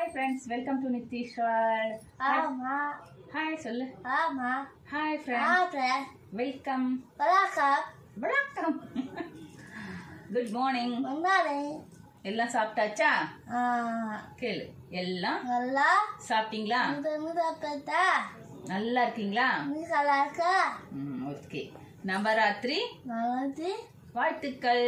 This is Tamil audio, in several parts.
Hi friends, welcome to Nitishwar. Ama. Hi, சொல்லு. Ama. Hi friends. Hi friend. Welcome. Welcome. Welcome. Good morning. Good morning. எல்லாம் சாப்பிட்டாச்சா? கேளு. எல்லாம் நல்லா சாப்பிட்டீங்களா? சாப்பிட்டா நல்லா இருக்கீங்களா? நீ நல்லா இருக்கா? ஓகே. நவராத்திரி நவராத்திரி வாழ்த்துக்கள்.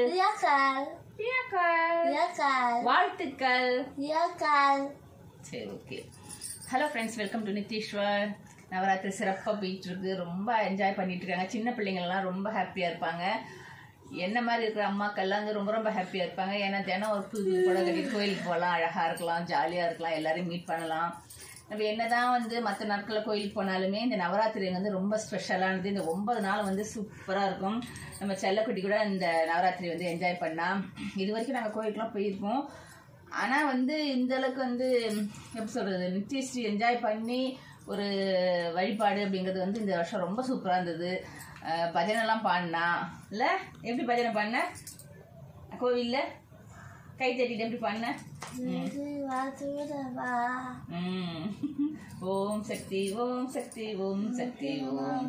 வாழ்த்துக்கள். சரி, okay. Hello friends, welcome to Nitheeswar. Navratri சிறப்பாக போயிட்டு இருக்கு. ரொம்ப என்ஜாய் பண்ணிட்டு இருக்காங்க. சின்ன பிள்ளைங்கள்லாம் ரொம்ப ஹாப்பியாக இருப்பாங்க. என்ன மாதிரி இருக்கிற அம்மாக்கள்லாம் வந்து ரொம்ப ரொம்ப ஹாப்பியாக இருப்பாங்க. ஏன்னா தினம் ஒரு புது கூட கட்டிட்டு கோயிலுக்கு போகலாம், அழகாக இருக்கலாம், ஜாலியாக இருக்கலாம், எல்லாரையும் மீட் பண்ணலாம். நம்ம என்னதான் வந்து மற்ற நாட்களில் கோயிலுக்கு போனாலுமே இந்த நவராத்திரி வந்து ரொம்ப ஸ்பெஷலானது. இந்த 9 நாள் வந்து சூப்பராக இருக்கும். நம்ம செல்லக்குட்டி கூட இந்த நவராத்திரி வந்து என்ஜாய் பண்ணலாம். இது வரைக்கும் நாங்கள் கோயிலுக்குலாம் போயிருக்கோம். ஆனால் வந்து இந்த அளவுக்கு வந்து எப்படி சொல்கிறது, நித்தியஸ்ரீ என்ஜாய் பண்ணி ஒரு வழிபாடு அப்படிங்கிறது வந்து இந்த வருஷம் ரொம்ப சூப்பராக இருந்தது. பஜனைலாம் பாடினா இல்லை? எப்படி பஜனை பாடின? கோவிலில் கை தட்டிட்டு எப்படி பாடின? ஓம் சக்தி ஓம் சக்தி ஓம் சக்தி ஓம்.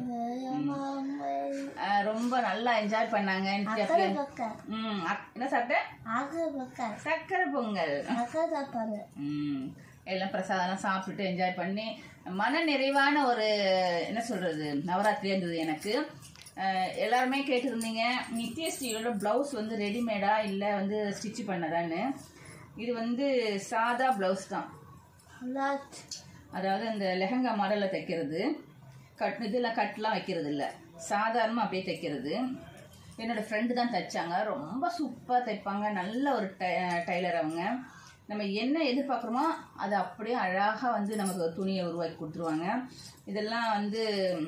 ரொம்ப நல்லா என்ஜாய் பண்ணாங்க. என்ன சாப்பிட்டேன்? சக்கரை பொங்கல். எல்லாம் பிரசாதம் சாப்பிட்டுட்டு என்ஜாய் பண்ணி மன நிறைவான ஒரு என்ன சொல்றது நவராத்திரி இருந்தது எனக்கு. எல்லாருமே கேட்டிருந்தீங்க நித்யஸ்ரீயோட பிளவுஸ் வந்து ரெடிமேடா இல்லை வந்து ஸ்டிச் பண்ணதான்னு. இது வந்து சாதா பிளவுஸ் தான். அதாவது இந்த லெஹங்கா மாடலில் தைக்கிறது, இதெல்லாம் கட்லாம் வைக்கிறது இல்லை, சாதாரணமாக அப்படியே தைக்கிறது. என்னோடய ஃப்ரெண்டு தான் தைச்சாங்க. ரொம்ப சூப்பராக தைப்பாங்க. நல்ல ஒரு டைலர் அவங்க. நம்ம என்ன எதிர்பார்க்குறோமோ அதை அப்படியே அழகாக வந்து நமக்கு ஒரு துணியை உருவாக்கி கொடுத்துருவாங்க. இதெல்லாம் வந்து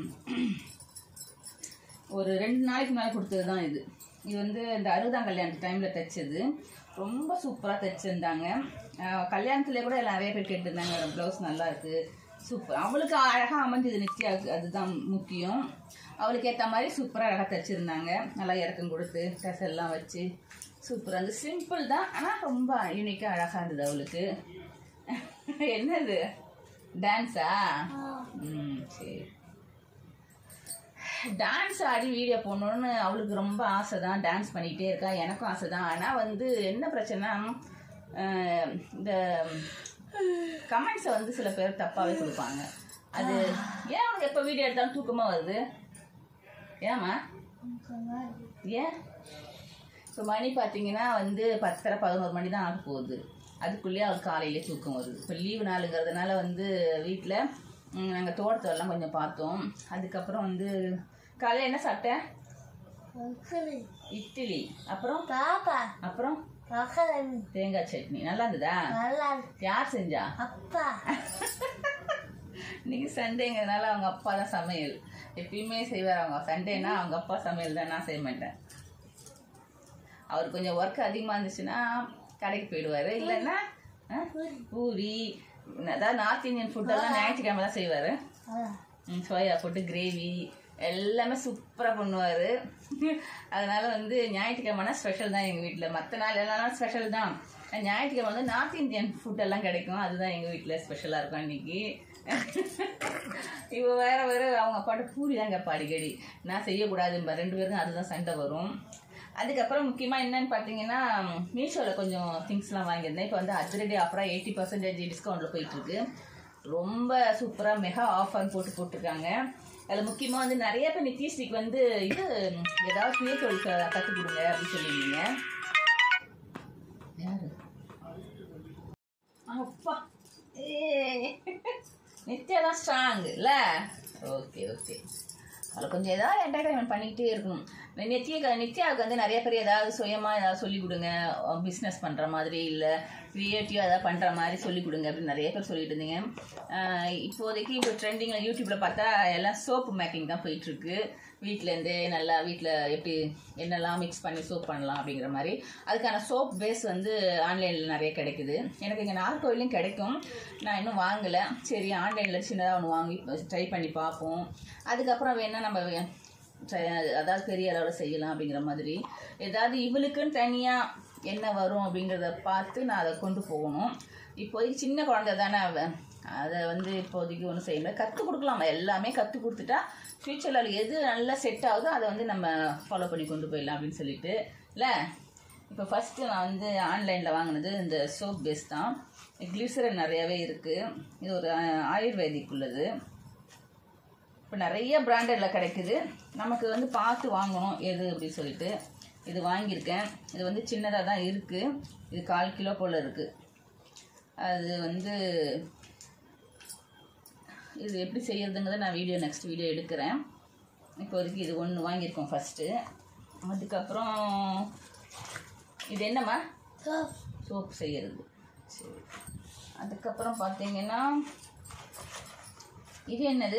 ஒரு 2 நாளைக்கு முன்னாடி கொடுத்தது தான் இது. இது வந்து இந்த 60ஆம் கல்யாணத்து டைமில் தைச்சது. ரொம்ப சூப்பராக தைச்சிருந்தாங்க. கல்யாணத்துலேயே கூட நிறைய பேர் கேட்டிருந்தாங்க, ப்ளவுஸ் நல்லா இருக்குது, சூப்பர். அவளுக்கு அழகாக அமைஞ்சது நித்யாவுக்கு, அதுதான் முக்கியம். அவளுக்கு ஏற்ற மாதிரி சூப்பராக அழகாக தைச்சிருந்தாங்க. நல்லா இறக்கம் கொடுத்து டெசல்லாம் வச்சு சூப்பராக இருந்தது. சிம்பிள் தான், ஆனால் ரொம்ப யூனிக்காக அழகாக இருந்தது அவளுக்கு. என்னது டான்ஸா? சரி. டான்ஸ் ஆடி வீடியோ போடணுன்னு அவளுக்கு ரொம்ப ஆசை தான். டான்ஸ் பண்ணிக்கிட்டே இருக்கா. எனக்கும் ஆசை தான். ஆனால் வந்து என்ன பிரச்சனை, இந்த கமெண்ட்ஸை வந்து சில பேர் தப்பாகவே கொடுப்பாங்க. அது ஏன் அவனுக்கு எப்போ வீடியோ எடுத்தாலும் தூக்கமாக வருது? ஏமா ஏன்? இப்போ மணி பார்த்தீங்கன்னா வந்து 10:30 11 மணி தான் ஆக போகுது. அதுக்குள்ளேயே அவளுக்கு காலையிலே தூக்கம் வருது. இப்போ லீவு நாளுங்கிறதுனால வந்து வீட்டில் நாங்கள் தோட்டத்தெல்லாம் கொஞ்சம் பார்த்தோம். அதுக்கப்புறம் வந்து காலையில் என்ன சாப்பிட்டேன்? இட்லி. அப்புறம் அப்புறம் தேங்காய் சட்னி. நல்லா இருந்ததா? யார் செஞ்சா? அப்பா. இன்னைக்கு சண்டேங்கிறதுனால அவங்க அப்பா தான் சமையல். எப்பயுமே செய்வார் அவங்க. சண்டேனா அவங்க அப்பா சமையல் தான், நான் செய்ய மாட்டேன். அவர் கொஞ்சம் ஒர்க் அதிகமாக இருந்துச்சுன்னா கடைக்கு போயிடுவார். இல்லைன்னா பூரி, அதாவது நார்த் இந்தியன் ஃபுட்டெல்லாம் ஞாயிற்றுக்கிழமை தான் செய்வார். சோயா போட்டு கிரேவி எல்லாமே சூப்பராக பண்ணுவார். அதனால வந்து ஞாயிற்றுக்கிழமைனா ஸ்பெஷல் தான் எங்கள் வீட்டில். மற்ற நாள் எல்லாரும் ஸ்பெஷல் தான். ஞாயிற்றுக்கிழமை வந்து நார்த் இந்தியன் ஃபுட்டெல்லாம் கிடைக்கும். அதுதான் எங்கள் வீட்டில் ஸ்பெஷலாக இருக்கும் இன்னைக்கு. இப்போ வேறு அவங்க அப்பாட்ட பூரி தான் கேட்பா அடிக்கடி. நான் செய்யக்கூடாது, 2 பேருக்கும் அதுதான் சண்டை வரும். அதுக்கப்புறம் முக்கியமாக என்னன்னு பார்த்தீங்கன்னா, மீஷோவில் கொஞ்சம் திங்ஸ்லாம் வாங்கியிருந்தேன். இப்போ வந்து அதிரடி ஆஃபராக 80% டிஸ்கவுண்ட்டில் போயிட்டுருக்கு. ரொம்ப சூப்பராக மெகா ஆஃபர் போட்டிருக்காங்க. அதில் முக்கியமாக வந்து நிறைய பேர் நித்யஸ்ரீக்கு வந்து இது ஏதாவது சுய தொழில் கற்றுக் கொடுங்க அப்படின்னு சொல்லியிருந்தீங்க. யாரு? அப்பா நித்யா தான் ஸ்ட்ராங் இல்லை? Okay okay. அதில் கொஞ்சம் ஏதாவது என்டர்டைன்மெண்ட் பண்ணிக்கிட்டே இருக்கணும். நித்யாவுக்கு வந்து நிறைய பேர் ஏதாவது சுயமாக ஏதாவது சொல்லிக் கொடுங்க, பிஸ்னஸ் பண்ணுற மாதிரி இல்லை க்ரியேட்டிவாக ஏதாவது பண்ணுற மாதிரி சொல்லிக் கொடுங்க அப்படின்னு நிறைய பேர் சொல்லிட்டு இருந்தீங்க. இப்போதைக்கு இப்போ ட்ரெண்டிங்கில் யூடியூப்பில் பார்த்தா எல்லாம் சோப்பு மேக்கிங் தான் போயிட்டுருக்கு. வீட்டிலேருந்தே நல்லா வீட்டில் எப்படி என்னெல்லாம் மிக்ஸ் பண்ணி சோப் பண்ணலாம் அப்படிங்கிற மாதிரி. அதுக்கான சோப் பேஸ் வந்து ஆன்லைனில் நிறைய கிடைக்குது. எனக்கு இங்கே நாகர்கோவிலையும் கிடைக்கும். நான் இன்னும் வாங்கலை. சரி, ஆன்லைனில் சின்னதாக ஒன்று வாங்கி ட்ரை பண்ணி பார்ப்போம். அதுக்கப்புறம் வேணால் நம்ம அதாவது பெரிய அளவில் செய்யலாம் அப்படிங்கிற மாதிரி. ஏதாவது இவளுக்குன்னு தனியாக என்ன வரும் அப்படிங்கிறத பார்த்து நான் அதை கொண்டு போகணும். இப்போதைக்கு சின்ன குழந்தை தானே அவன், அதை வந்து இப்போதைக்கு ஒன்றும் செய்ய முடியாது. கற்றுக் கொடுக்கலாம், எல்லாமே கற்றுக் கொடுத்துட்டா ஃப்யூச்சரில் அது எது நல்லா செட் ஆகுதோ அதை வந்து நம்ம ஃபாலோ பண்ணி கொண்டு போயிடலாம் அப்படின்னு சொல்லிட்டு இல்லை. இப்போ ஃபஸ்ட்டு நான் வந்து ஆன்லைனில் வாங்கினது இந்த சோப் பேஸ் தான். கிளிசரன் நிறையாவே இருக்குது. இது ஒரு ஆயுர்வேதிக் உள்ளது. இப்போ நிறைய பிராண்டடில் கிடைக்குது. நமக்கு வந்து பார்த்து வாங்கணும் எது அப்படின்னு சொல்லிட்டு இது வாங்கியிருக்கேன். இது வந்து சின்னதாக தான் இருக்குது. இது 1/4 கிலோ போல் இருக்குது. அது வந்து இது எப்படி செய்யறதுங்கிறத நான் நெக்ஸ்ட் வீடியோ எடுக்கிறேன். இப்போதைக்கு இது ஒன்று வாங்கியிருக்கோம் ஃபஸ்ட்டு. அதுக்கப்புறம் இது என்னம்மா? சோப் செய்யறது. சரி, அதுக்கப்புறம் பார்த்தீங்கன்னா இது என்னது?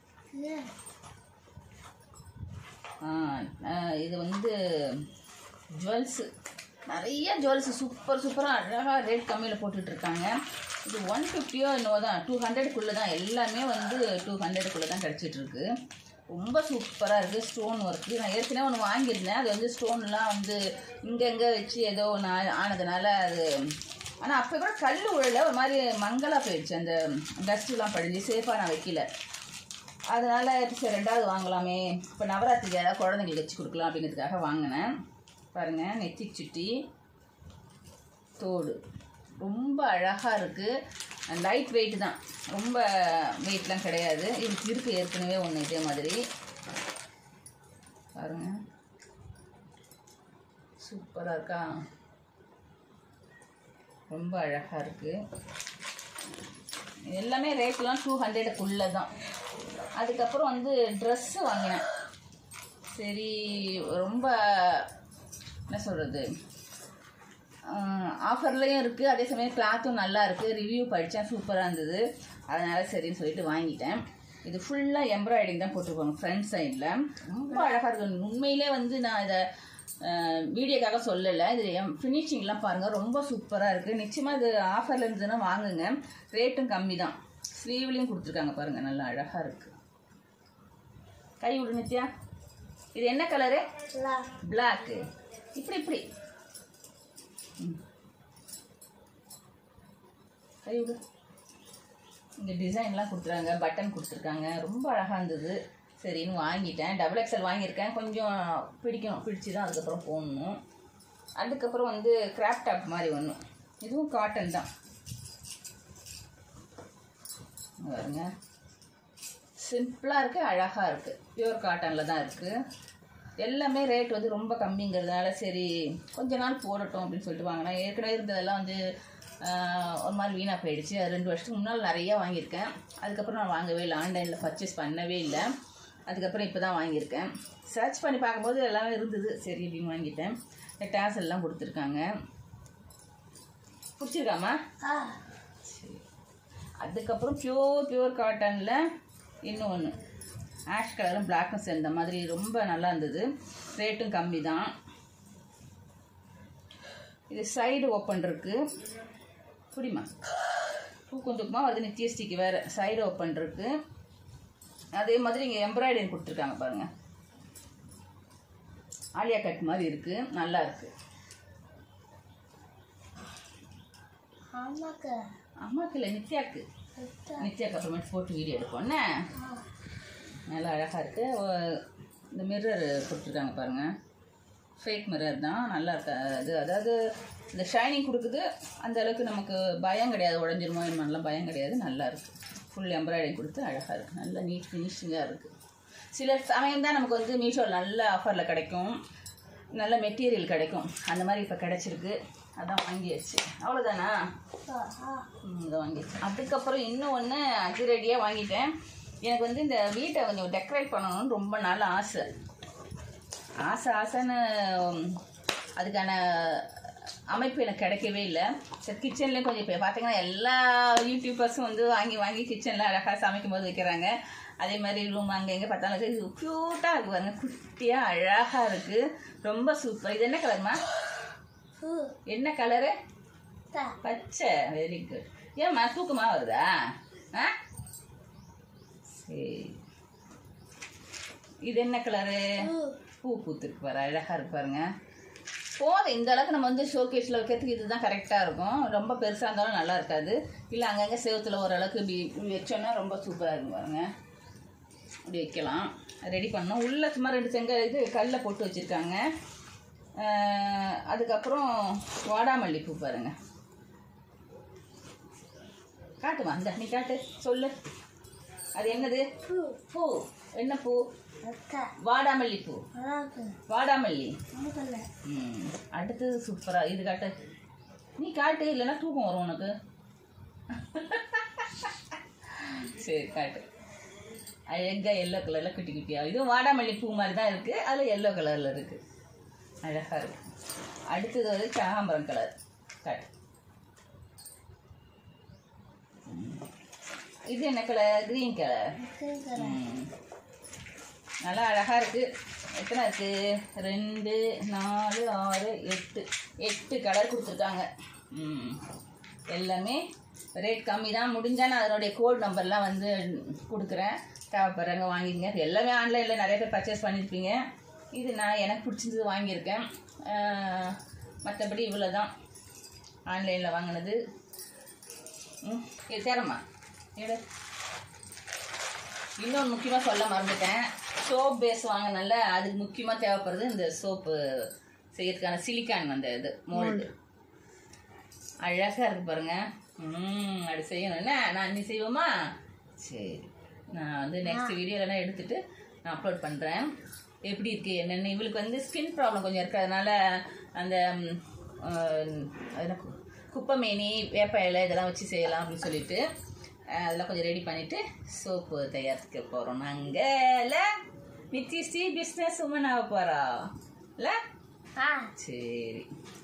இது வந்து ஜுவல்ஸு, நிறைய ஜுவல்ஸு சூப்பராக அழகாக ரேட் கம்மியில் போட்டுட்ருக்காங்க. இது 150 என்னவோ தான், 200க்குள்ளே தான், எல்லாமே வந்து 200க்குள்ளே தான் கிடச்சிட்ருக்கு. ரொம்ப சூப்பராக இருக்குது. Stone work. நான் ஏற்கனவே ஒன்று வாங்கியிருந்தேன். அது வந்து ஸ்டோன்லாம் வந்து இங்கங்கே வச்சு ஏதோ ஒன்று ஆனதுனால அது, ஆனால் அப்போ கூட கல் உழல ஒரு மாதிரி மங்கலாக போயிடுச்சு. அந்த டஸ்ட்டுலாம் படிஞ்சு சேஃபாக நான் வைக்கல. அதனால் சரி 2வது வாங்கலாமே, இப்போ நவராத்திரிக்கு ஏதாவது குழந்தைங்களுக்கு வச்சு கொடுக்கலாம் அப்படிங்கிறதுக்காக வாங்கினேன். பாருங்கள், நெத்தி சுட்டி தோடு ரொம்ப அழகாக இருக்குது. லைட் வெயிட் தான், ரொம்ப வெயிட்லாம் கிடையாது. இதுக்கு இருக்குது ஏற்கனவே ஒன்று இதே மாதிரி. பாருங்கள், சூப்பராக இருக்கா? ரொம்ப அழகாக இருக்குது. எல்லாமே ரேட்லாம் 200க்குள்ளே தான். அதுக்கப்புறம் வந்து ட்ரெஸ்ஸு வாங்கினேன். சரி, ரொம்ப என்ன சொல்கிறது, ஆஃபர்லேயும் இருக்குது, அதே சமயம் கிளாத்தும் நல்லா இருக்குது. ரிவ்யூ படித்தேன், சூப்பராக இருந்தது. அதனால் சரின்னு சொல்லிட்டு வாங்கிட்டேன். இது ஃபுல்லாக எம்ப்ராய்டிங் தான் போட்டிருப்பாங்க ஃப்ரண்ட் சைடில். ரொம்ப அழகாக இருக்குது. உண்மையிலே வந்து நான் இதை வீடியோக்காக சொல்லலை. இது ஃபினிஷிங்லாம் பாருங்கள், ரொம்ப சூப்பராக இருக்குது. நிச்சயமாக இது ஆஃபரில் இருந்ததுன்னா வாங்குங்க. ரேட்டும் கம்மி தான். ஸ்லீவ்லேயும் கொடுத்துருக்காங்க பாருங்கள், நல்லா அழகாக இருக்குது. கை விடு நித்யா. இது என்ன கலரு? பிளாக்கு. இப்படி கை விடு. இங்கே டிசைன்லாம் கொடுத்துருக்காங்க, பட்டன் கொடுத்துருக்காங்க. ரொம்ப அழகாக இருந்தது. சரின்னு வாங்கிட்டேன். XXL வாங்கியிருக்கேன். கொஞ்சம் பிடிச்சு தான் அதுக்கப்புறம் போடணும். அதுக்கப்புறம் வந்து கிராப் டாப் மாதிரி ஒன்று, இதுவும் காட்டன் தான். பாருங்க, சிம்பிளாக இருக்குது, அழகாக இருக்குது. பியூர் காட்டனில் தான் இருக்குது. எல்லாமே ரேட் வந்து ரொம்ப கம்மிங்கிறதுனால சரி கொஞ்ச நாள் போடட்டும் அப்படின்னு சொல்லிட்டு வாங்கினேன். ஏற்கனவே இருந்ததெல்லாம் வந்து ஒரு மாதிரி வீணாக போயிடுச்சு. அது 2 வருஷத்துக்கு முன்னால் நிறையா வாங்கியிருக்கேன். அதுக்கப்புறம் நான் வாங்கவே இல்லை, ஆன்லைனில் பர்ச்சேஸ் பண்ணவே இல்லை. அதுக்கப்புறம் இப்போ தான் வாங்கியிருக்கேன். சர்ச் பண்ணி பார்க்கும்போது எல்லாமே இருந்தது, சரி அப்படின்னு வாங்கிட்டேன். இந்த டேஸ் எல்லாம் கொடுத்துருக்காங்க. பிடிச்சிருக்காமா? சரி. அதுக்கப்புறம் பியூர் காட்டனில் இன்னும் ஒன்று, ஆஷ் கலரும் பிளாக்கும் சேர்ந்த மாதிரி ரொம்ப நல்லா இருந்தது. ரேட்டும் கம்மி தான். இது சைடு ஓப்பன் இருக்குது. புரியுமா? தூக்கமாக வருது. நித்யஸ்டிக்கு வேறு சைடு ஓப்பன் இருக்குது. அதே மாதிரி இங்கே எம்ப்ராய்டரி கொடுத்துருக்காங்க பாருங்கள். ஆலியா கட் மாதிரி இருக்குது, நல்லா இருக்குது. அம்மாக்கு இல்லை, நித்யாக்கு. நித்யாக்கு அப்புறமேட்டு போட்டு வீடியோ எடுப்போம்ண்ணே. நல்லா அழகாக இருக்குது. இந்த மிரர் கொடுத்துருக்காங்க பாருங்கள், ஃபேக் மிரர் தான், நல்லா இருக்கா அது. அதாவது இந்த ஷைனிங் கொடுக்குது, அந்த அளவுக்கு நமக்கு பயம் கிடையாது, உடஞ்சிருமோ என்னெல்லாம் பயம் கிடையாது. நல்லா இருக்குது. ஃபுல் எம்ப்ராய்டரி கொடுத்து அழகாக இருக்குது. நல்ல நீட் ஃபினிஷிங்காக இருக்குது. சில சமயம் தான் நமக்கு வந்து மீஷோவில் நல்ல ஆஃபரில் கிடைக்கும், நல்ல மெட்டீரியல் கிடைக்கும். அந்த மாதிரி இப்போ கிடச்சிருக்கு, அதான் வாங்கியாச்சு. அவ்வளோதானா? இதை வாங்கிடுச்சு. அதுக்கப்புறம் இன்னும் ஒன்று அதிரடியாக வாங்கிட்டேன். எனக்கு வந்து இந்த வீட்டை கொஞ்சம் டெக்கரேட் பண்ணணும்னு ரொம்ப நாள் ஆசைன்னு அதுக்கான அமைப்பு எனக்கு கிடைக்கவே இல்லை. சரி, கிச்சன்லேயும் கொஞ்சம் இப்போ பார்த்தீங்கன்னா எல்லா யூடியூபர்ஸும் வந்து வாங்கி கிச்சனில் அழகாக சமைக்கும் போது வைக்கிறாங்க. அதே மாதிரி ரூம் அங்கே எங்கே பார்த்தாலும் இது க்யூட்டாக இருக்குது பாருங்க, குட்டியாக அழகாக இருக்குது, ரொம்ப சூப்பர். இது என்ன கலர்மா? என்ன கலரு? பச்சை. Very good. ஏம்மா தூக்கமாக வருதா? சரி. இது என்ன கலரு? பூ பூத்துருக்கு பாரு, அழகாக இருக்கு பாருங்க. போதும். இந்த அளவுக்கு நம்ம வந்து ஷோகேஸில் வைக்கிறதுக்கு இதுதான் கரெக்டாக இருக்கும். ரொம்ப பெருசாக இருந்தாலும் நல்லா இருக்காது. இல்லை அங்கங்கே செவத்தில் ஓரளவுக்கு இப்படி வச்சோன்னா ரொம்ப சூப்பராக இருக்கும் பாருங்க. இப்படி வைக்கலாம். ரெடி பண்ணோம். உள்ளே சும்மா 2 செங்கல் இது கல்லில் போட்டு வச்சுருக்காங்க. அதுக்கப்புறம் வாடாமல்லி பூ பாருங்க. காட்டுமா இந்த நீ காட்டு சொல்லு. அது என்னது? பூ. என்ன பூ? வாடாமல்லி பூ. வாடாமல்லி. அடுத்தது சூப்பரா இது காட்டு. நீ காட்டு, இல்லைன்னா தூக்கம் வரும் உனக்கு. சரி காட்டு. அழகா எல்லோ கலர்ல குட்டி குட்டியா. இதுவும் வாடாமல்லி பூ மாதிரி தான் இருக்கு. அதுல எல்லோ கலர்ல இருக்கு. அழகா இருக்கு. அடுத்தது வந்து கனகாம்பரம் கலர். காட்டு. இது என்ன கலர்? Green colour. நல்லா அழகாக இருக்குது. எத்தனை இருக்குது? 2, 4, 6, 8 கலர் கொடுத்துருக்காங்க. எல்லாமே ரேட் கம்மி தான். முடிஞ்சால் நான் அதனுடைய கோட் நம்பர்லாம் வந்து கொடுக்குறேன். தேவைப்படுறாங்க வாங்கிங்க. எல்லாமே ஆன்லைனில் நிறைய பேர் பர்ச்சேஸ் பண்ணியிருப்பீங்க. இது நான் எனக்கு பிடிச்சது வாங்கியிருக்கேன். மற்றபடி இவ்வளோ தான் ஆன்லைனில் வாங்கினது. இது சேரம்மா எடு. இன்னொன்று முக்கியமாக சொல்ல மறந்துட்டேன். சோப் பேஸ் வாங்கினால அதுக்கு முக்கியமாக தேவைப்படுறது இந்த சோப்பு செய்யறதுக்கான சிலிக்கான் அந்த இது மோல்டு. அழகாக இருக்குது பாருங்க. அப்படி செய்யணும். என்ன நான் நீ செய்வோமா? சரி, நான் வந்து நெக்ஸ்ட் வீடியோலாம் எடுத்துகிட்டு நான் அப்லோட் பண்ணுறேன். எப்படி இருக்குது என்னென்னு. இவளுக்கு வந்து ஸ்கின் ப்ராப்ளம் கொஞ்சம் இருக்கிறதுனால அந்த குப்பைமேனி வேப்ப இலை இதெல்லாம் வச்சு செய்யலாம் அப்படின்னு சொல்லிட்டு அதெல்லாம் கொஞ்சம் ரெடி பண்ணிவிட்டு சோப்பு தயாரிக்க போகிறோம் நாங்கள். நித்யஸ்ரீ பிஸ்னஸ் உமன் ஆக போகிறா இல்லை? சரி.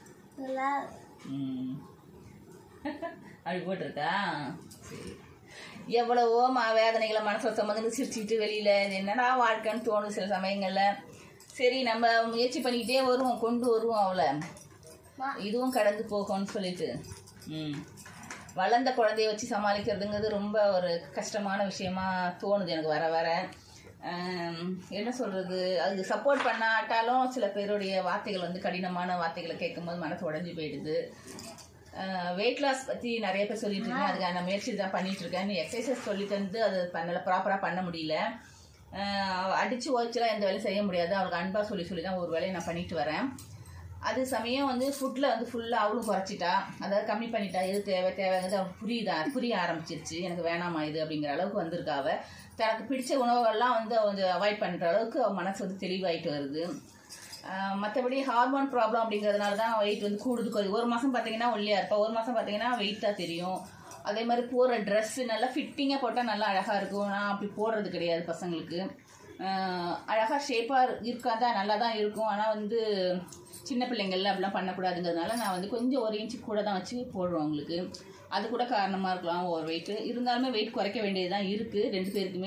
அப்படி போட்டிருக்கா? சரி. எவ்வளவோ வேதனைகளை மனசில் சம்மந்து சிரிச்சுக்கிட்டு வெளியில் என்னடா வாழ்க்கைன்னு தோணும் சில சமயங்களில். சரி நம்ம முயற்சி பண்ணிக்கிட்டே வருவோம், கொண்டு வருவோம் அவளை. இதுவும் கடந்து போகும்னு சொல்லிட்டு வளர்ந்த குழந்தைய வச்சு சமாளிக்கிறதுங்கிறது ரொம்ப ஒரு கஷ்டமான விஷயமா தோணுது எனக்கு வர வர. என்ன சொல்கிறது, அதுக்கு சப்போர்ட் பண்ணாட்டாலும் சில பேருடைய வார்த்தைகள் வந்து கடினமான வார்த்தைகளை கேட்கும்போது மனசு உடஞ்சி போயிடுது. வெயிட் லாஸ் பற்றி நிறைய பேர் சொல்லிட்டு இருக்கேன். அதுக்கான நான் முயற்சி தான் பண்ணிகிட்ருக்கேன். எக்ஸசைஸ் சொல்லி தந்து அது ப்ராப்பராக பண்ண முடியல. அடித்து ஓய்ச்சலாம் எந்த வேலையும் செய்ய முடியாது. அவளுக்கு அன்பாக சொல்லி தான் ஒரு வேலையை நான் பண்ணிட்டு வரேன். அது சமயம் வந்து ஃபுட்டில் வந்து ஃபுல்லாக அவளும் குறைச்சிட்டா, அதாவது கம்மி பண்ணிட்டா. எது தேவைங்கிறது அவளுக்கு புரிய ஆரம்பிச்சிருச்சு. எனக்கு வேணாமா இது அப்படிங்கிற அளவுக்கு வந்திருக்கா. அவள் தனக்கு பிடிச்ச உணவுகள்லாம் வந்து கொஞ்சம் அவாய்ட் பண்ணுற அளவுக்கு அவள் மனசு வந்து தெளிவாயிட்டு வருது. மற்றபடி ஹார்மோன் ப்ராப்ளம் அப்படிங்கிறதுனால தான் வெயிட் வந்து கூடுது. ஒரு மாதம் பார்த்தீங்கன்னா ஒல்லியாக இருப்பா, ஒரு மாதம் பார்த்தீங்கன்னா வெயிட்டாக தெரியும். அதே மாதிரி போடுற ட்ரெஸ்ஸு நல்லா ஃபிட்டிங்காக போட்டால் நல்லா அழகாக இருக்கும். நான் அப்படி போடுறது கிடையாது பசங்களுக்கு. அழகாக ஷேப்பாக இருக்காதா நல்லா தான் இருக்கும். ஆனால் வந்து சின்ன பிள்ளைங்கள்ல அப்படிலாம் பண்ணக்கூடாதுங்கிறதுனால நான் வந்து கொஞ்சம் 1 இன்ச்சு கூட தான் வச்சு போடுறோம் அவங்களுக்கு. அது கூட காரணமாக இருக்கலாம் ஓவர் வெயிட்டு. இருந்தாலுமே வெயிட் குறைக்க வேண்டியதுதான் இருக்குது 2 பேருக்குமே.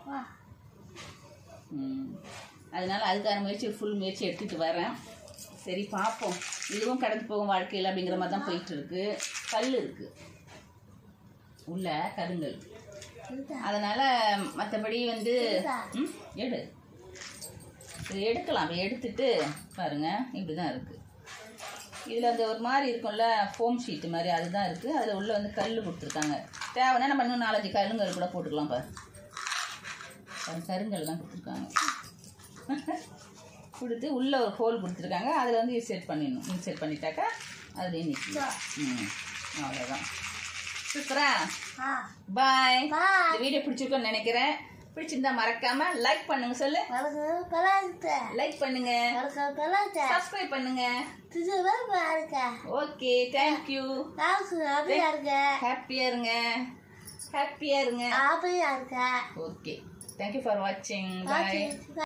அதனால அதுக்கான ஃபுல் முயற்சி எடுத்துகிட்டு வரேன். சரி பார்ப்போம். இதுவும் கடந்து போகும் வாழ்க்கையில் அப்படிங்கிற மாதிரி தான் போயிட்டுருக்கு. கல் இருக்குது உள்ள, கருங்கல். அதனால் மற்றபடி வந்து எடுக்கலாம். எடுத்துட்டு பாருங்கள் இப்படி தான் இருக்குது. இதில் அந்த ஒரு மாதிரி இருக்கும்ல ஃபோம் ஷீட்டு மாதிரி, அதுதான் இருக்குது. அதில் உள்ள வந்து கல் கொடுத்துருக்காங்க. தேவைன்னா நம்ம இன்னும் 4-5 கருங்கல் கூட போட்டுக்கலாம். கருங்கல் தான் கொடுத்துருக்காங்க. கொடுத்து உள்ளே ஒரு ஹோல் கொடுத்துருக்காங்க. அதில் வந்து இன்செர்ட் பண்ணிடணும். இன்செர்ட் பண்ணிட்டாக்கா அதுலேயே நிற்கும். அவ்வளோதான். சூப்பரா. பாய். இந்த வீடியோ பிடிச்சிருக்கோன்னு நினைக்கிறேன். பிடிச்சிருந்தா மறக்காம லைக் பண்ணுங்க. சொல்லு. லைக் பண்ணுங்க, சப்ஸ்கிரைப் பண்ணுங்க. Okay, thank you. ஹாப்பியா இருங்க. ஓகே, தேங்க்யூ ஃபார் வாட்சிங். பாய்.